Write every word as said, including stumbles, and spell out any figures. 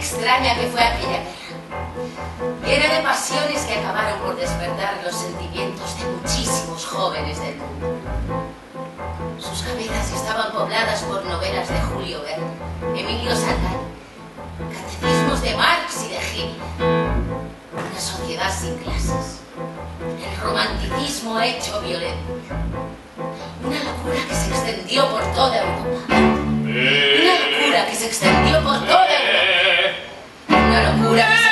extraña que fue aquella guerra, llena de pasiones que acabaron por despertar los sentimientos de muchísimos jóvenes del mundo. Sus cabezas estaban pobladas por novelas de Julio Verne, Emilio Salgado, catecismos de Marx y de Hegel, una sociedad sin clases, el romanticismo hecho violencia, una locura que se extendió por toda Europa, una locura que se extendió por toda Europa, una locura que